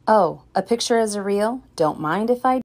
Oh, a picture as a reel? Don't mind if I